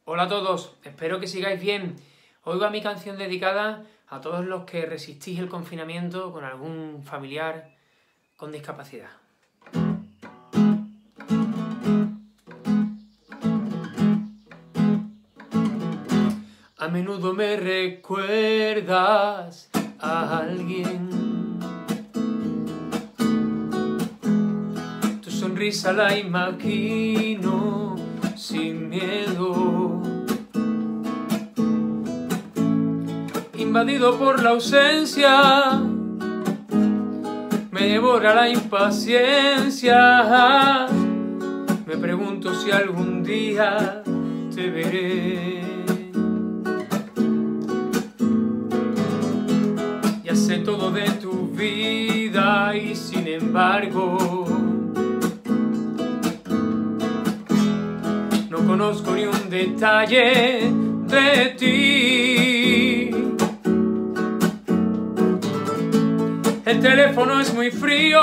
Hola a todos, espero que sigáis bien. Hoy va mi canción dedicada a todos los que resistís el confinamiento con algún familiar con discapacidad. A menudo me recuerdas a alguien. Tu sonrisa la imagino sin miedo. Invadido por la ausencia, me devora la impaciencia. Me pregunto si algún día te veré. Ya sé todo de tu vida y sin embargo no conozco ni un detalle de ti. El teléfono es muy frío,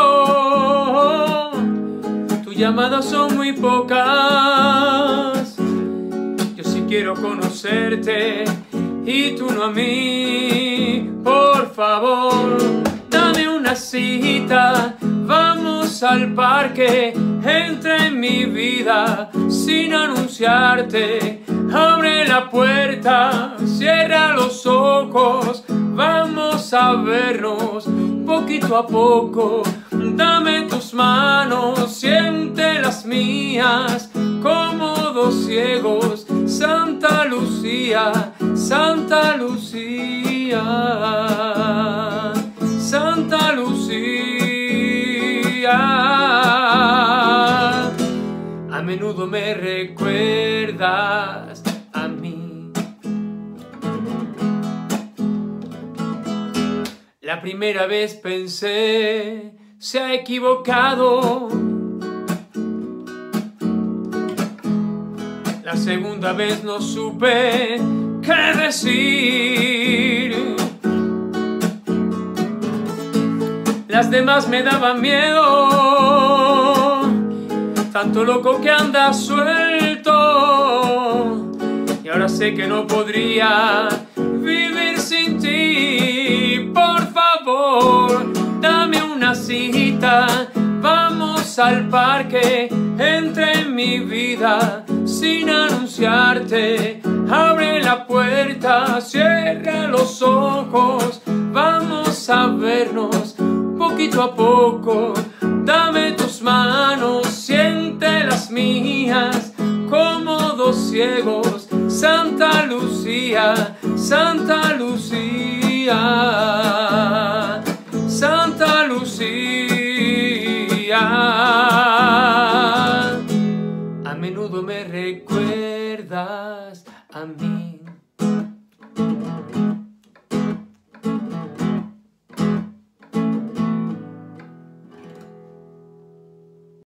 tus llamadas son muy pocas. Yo sí quiero conocerte y tú no a mí. Por favor, dame una cita, vamos al parque. Entra en mi vida sin anunciarte. Abre la puerta, cierra los ojos. Vamos a vernos poquito a poco. Dame tus manos, siente las mías, como dos ciegos. Santa Lucía, Santa Lucía, Santa Lucía. A menudo me recuerdas a mí. La primera vez pensé, se ha equivocado. La segunda vez no supe qué decir. Las demás me daban miedo, tanto loco que anda suelto. Y ahora sé que no podría vivir sin ti. Por favor, dame una cita, vamos al parque. Entra en mi vida sin anunciarte. Abre la puerta, cierra los ojos. Vamos a vernos poquito a poco. Dame tus manos, siente las mías, como dos ciegos. Santa Lucía, Santa Lucía, Santa Lucía. A menudo me recuerdas a mí.